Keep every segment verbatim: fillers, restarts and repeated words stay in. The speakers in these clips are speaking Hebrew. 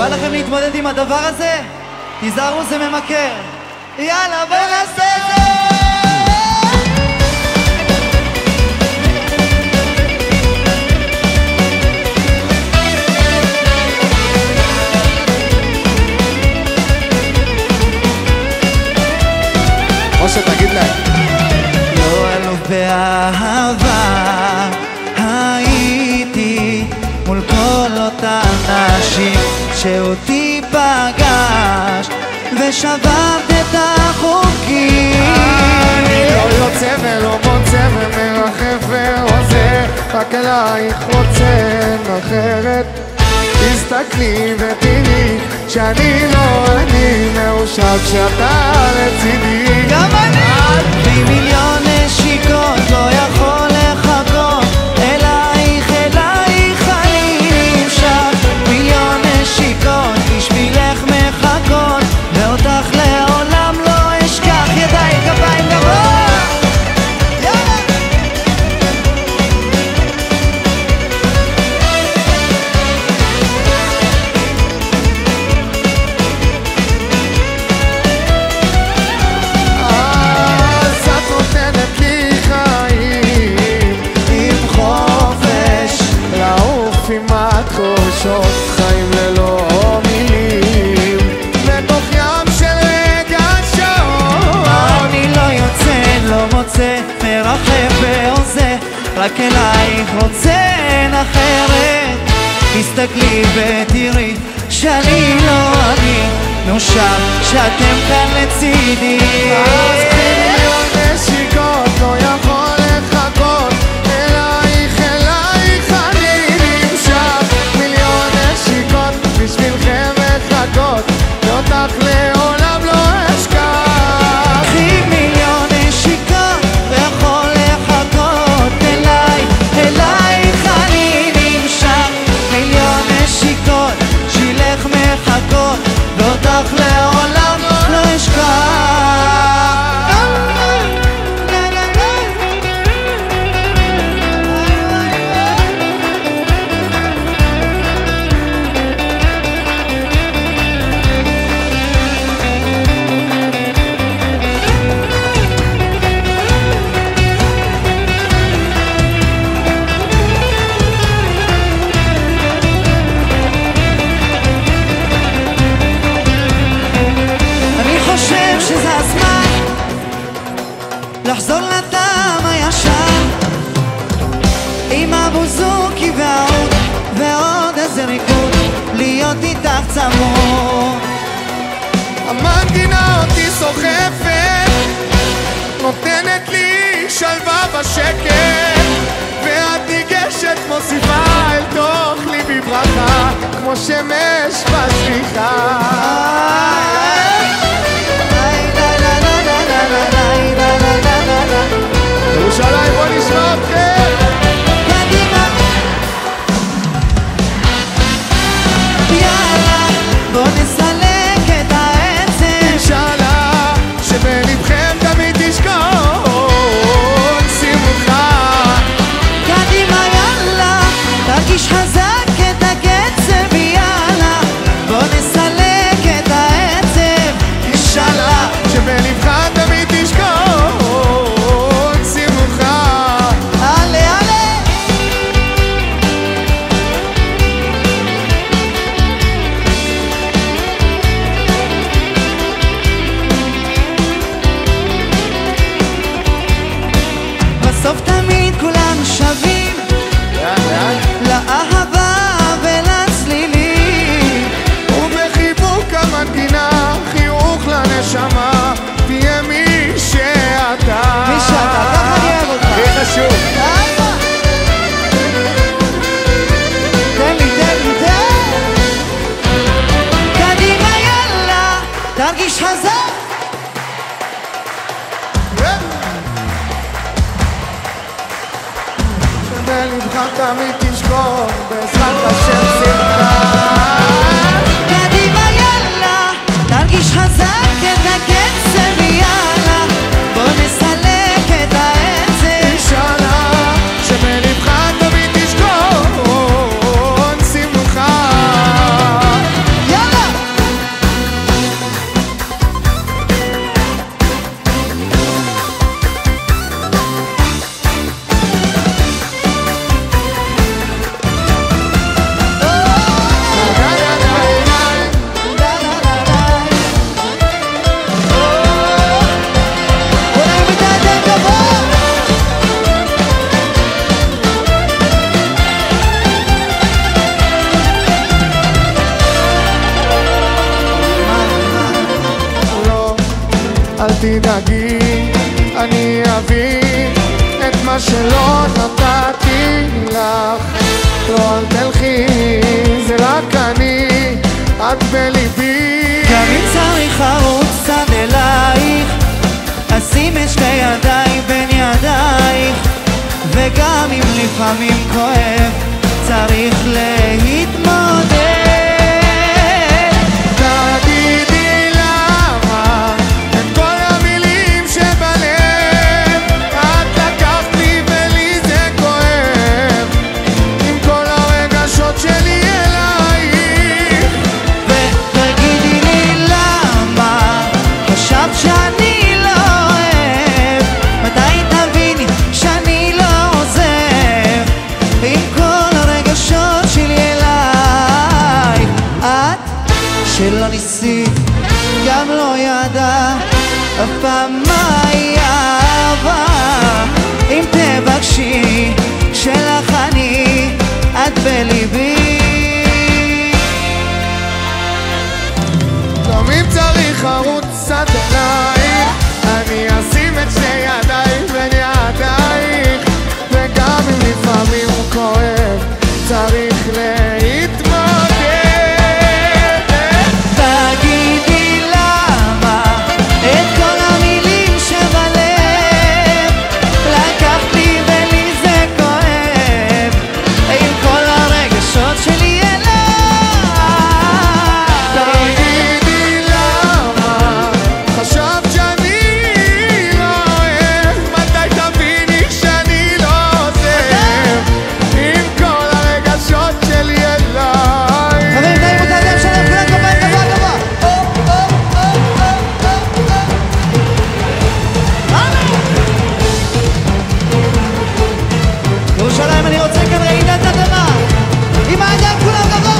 בא לכם להתמודד עם הדבר הזה? תיזהרו, זה ממכר. יאללה, בוא נעשה את זה! או שתגיד להם לא אלוף באהבה הייתי מול כל אותם נשים שאותי פגש ושברת את החוקים. אני לא יוצא ולא מוצא ומרחף ועוזר, רק אלייך רוצה אחרת. תסתכלי ותראי שאני לא אני מאושר כשאתה לצידי. גם אני במיליון נשיקות לא יכול לחכות אלייך, אלייך אני נמשך. מיליון נשיקות בשבילך מחכות ואותך לעולם לא אשכח. ידיים, גביים, גבוה חיים ללא מילים בתוך ים של רגשות. אני לא יוצא, לא מוצא, מרחף ועושה, רק אלייך רוצה אחרת. תסתכלי ותראי שאני לא אני מאושר שאתם כאן לצידי. אז מיליון נשיקות לא יכול לחכות אלייך, אלייך אני נמשך. מיליון נשיקות בשבילכם מחכות ואותך לעולם לא אשכח. קחי מיליון נשיקות ויכול לחכות אליי, אלייך אני נמשך. מיליון נשיקות שילך מחכות ואותך לעולם לא אשכח. לחזור לטעם הישן עם הבוזוקי והעוד ועוד איזה ריקוד להיות איתך צמוד. המנגינה אותי סוחפת נותנת לי שלווה בשקט ואת ניגשת מוסיפה אל תוך ליבי ברכה כמו שמש בסליחה. ירושלים בוא נשמע אתכם קדימה יאללה בוא נסלק את העצם אינשאללה שבלבכם תמיד תשכון שמחה. קדימה יאללה תרגיש חזק את הקצב יאללה בוא נסלק את העצם אינשאללה שבלבכם תמיד תשכון. בסוף תמיד כולנו שווים לאהבה ולצלילים ובחיבוק המנגינה חיוך לנשמה תהיה מי שאתה. מי שאתה, ככה אני אוהב אותך. הכי חשוב תן לי, תן לי, תן קדימה יאללה תרגיש חזק שבלבך תמיד תשכון בעזרת השם שמחה. קדימה יאללה תרגיש חזק את הקצב יאללה בוא נסלק את העצב אינשאללה שבלבך תמיד תשכון שמחה. יאללה אל תדאגי, אני אביא את מה שלא נתתי לך. לא אל תלכי, זה רק אני, את בליבי. גם אם צריך ארוץ עד אלייך, אשים את שתי ידיי בין ידייך, וגם אם לפעמים כואב, צריך להתמודד. תגידי למה את כל המילים שבלב, את לקחת לי ולי זה כואב, עם כל הרגשות שלי אלייך. ותגידי לי למה חשבת שאני לא אוהב, מתי תביני שאני לא עוזב, עם כל הרגשות שלי אלייך. את שלא ניסית, גם לא ידע אף פעם מהי אהבה. אם תבקשי שלך אני, את בליבי. גם אם צריך ערוץ עד אלייך, אני אשים את שני ידיי בין ידייך, וגם אם לפעמים הוא כואב, צריך להתמודד. תגידי למה את כל המילים שבלב, לקחת לי ולי זה כואב, עם כל הרגשות שלי אלייך. תגידי למה חשבת שאני לא אוהב, מתי תביני שאני לא עוזב, עם כל הרגשות שלי אלייך. חברים, די מותר להם שלם, כולם גבוה, גבוה, גבוה. ירושלים, אני רוצה כאן רעידת אדמה. עם האדם כולם גבוה.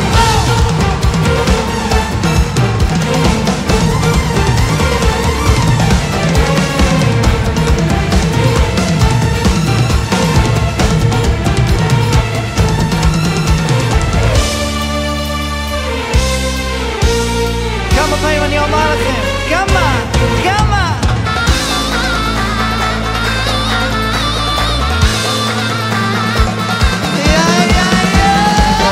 כמה פעמים אני אומר לכם, כמה, כמה. יא, יא, יא.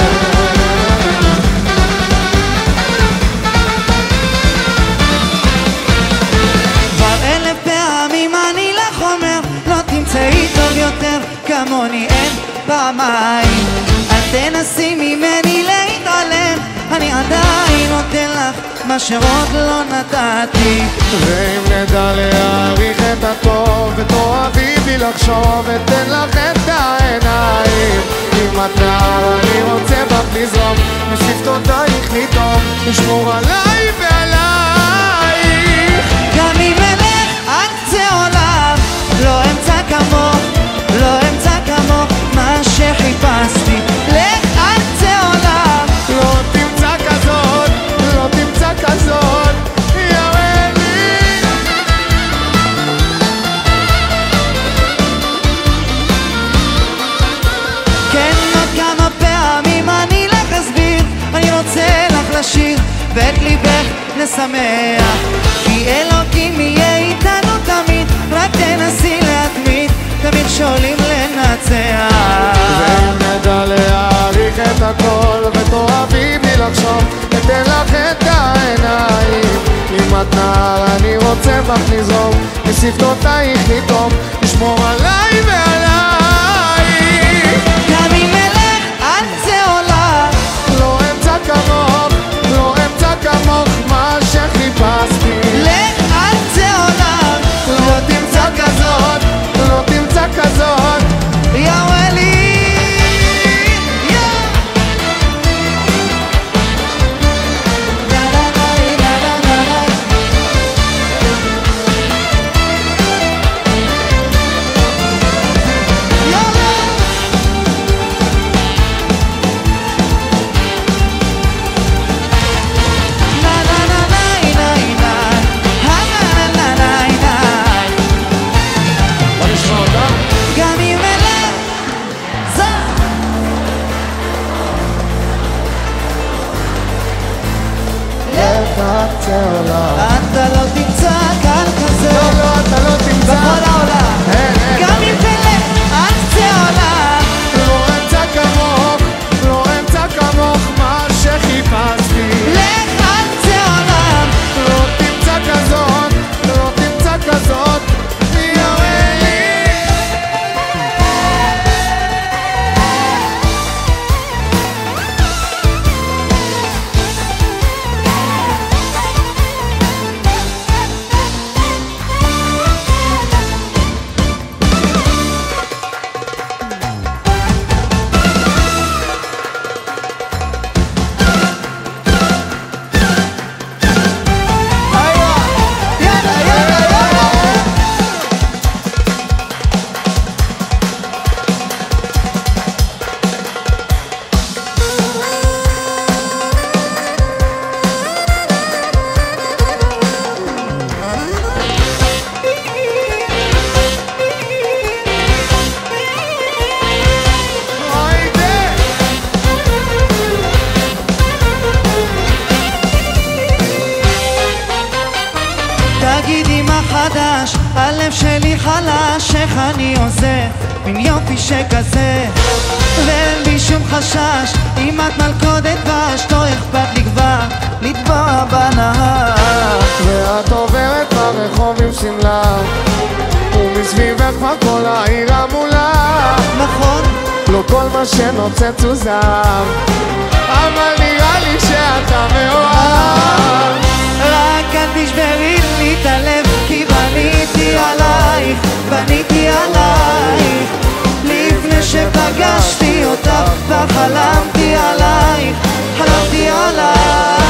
כבר אלף פעמים אני לך אומר, לא תמצאי טוב יותר כמוני, אין פעמיים. אל תנסי ממני להתעלם, אני עדיין נותן לך מה שעוד לא נתתי. ואם נדע להעריך את הטוב ותאהבי בי לחשוב, אתן לך את העיניים. אם את נער אני רוצה בך לזרום, משפתותייך לטעום, לשמור עליי ועלייך. גם אם אלך עד קצה עולם, לא אמצא כמוך, לא אמצא כמוך מה שחיפשתי. לך עד קצה עולם, לא תמצא כזאת, לא תמצא כזאת, יא ולי. כן עוד כמה פעמים אני לך אסביר, אני רוצה לך לשיר ואת ליבך לשמח, כי אלוקים יהיה איתנו תמיד, רק תנסי להתמיד, תמיד שואלים לנצח. ואם נדע להעריך את הכל ותאהבי בי לחשוב, אתן לך את העיניים. אם את נער אני רוצה בך לזרום, משפתותייך לטעום, לשמור עליי ועלייך. גם אם אלך עד קצה עולם, לא אמצא כמוך, לא אמצא כמוך מה שחיפשתי. לך עד קצה עולם, לא תמצא כזאת, לא תמצא כזאת, יא ולי. יא. לה, לה, לה, לה, לה, לה, לה. יאללה. לה, לה, לה, לה, לה, לה. לה, לה, לה, לה, לה. בוא נשמע אותה. גם אם אלך זר. לך קצה עולם, אתה לא תמצא כאן חדש, הלב שלי חלש, איך אני עוזר מין יופי שכזה, ואין בי שום חשש, אם את מלכודת דבש, לא אכפת לי כבר לטבוע בנהר. ואת עוברת ברחוב עם שמלה, ומסביבך כבר כל העיר המולה. נכון, לא כל מה שנוצץ הוא זהב, אבל נראה לי שאתה מאוהב. רק אל תשברי לי את הלב, כי בניתי עלייך, בניתי עלייך, לפני שפגשתי אותך וחלמתי עלייך, חלמתי עלייך.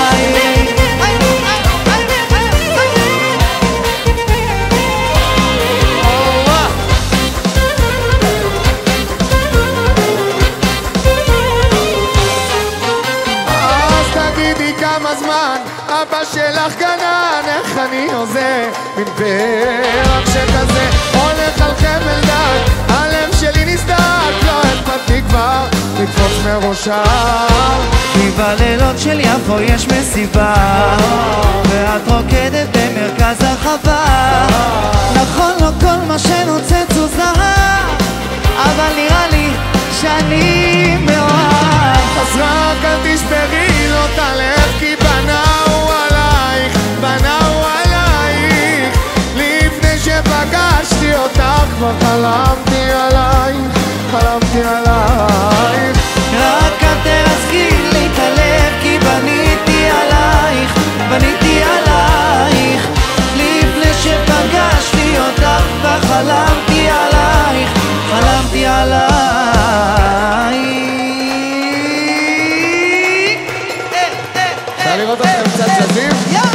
כמה זמן אבא שלך גנן, איך אני עוזר מן פרח שכזה, הולך על חבל דק, הלב שלי נסדק, לא אכפת כבר לקפוץ מראשה. כי בלילות של יפו יש מסיבה, ואת רוקדת במרכז הרחבה. נכון, לא כל מה שנוצץ הוא זהב, אבל נראה לי שאני מאוהב. אז רק אל תשברי לו את הלב, כי בנאו עלייך, בנאו עלייך, לפני שפגשתי אותך כבר חלמתי עלייך, חלמתי עלייך. רק אל תרסקי לי את הלב, כי בניתי עלייך, בניתי עלייך, לפני שפגשתי אותך וחלמתי עלייך, חלמתי עלייך. אפשר לראות אתכם קצת זזים? יאללה!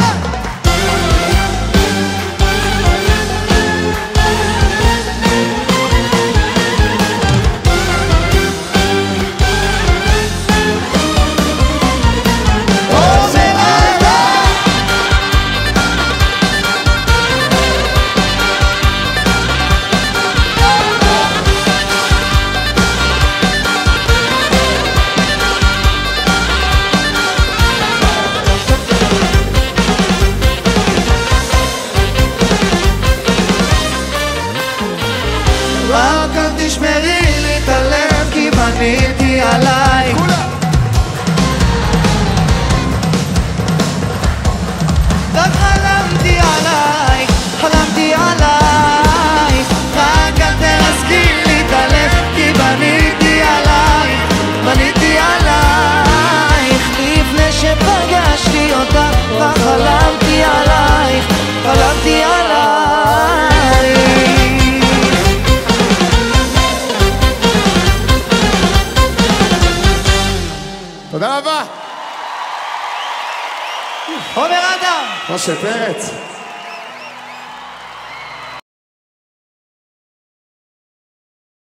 רק אל תשמרי לי את הלב, כי בניתי עלייך, וחלמתי עלייך, חלמתי עלייך. רק אל תרסקי לי את הלב, כי בניתי עלייך, בניתי עלייך, לפני שפגשתי אותך וחלמתי עלייך, חלמתי עלייך. תודה רבה. עומר אדם, משה פרץ.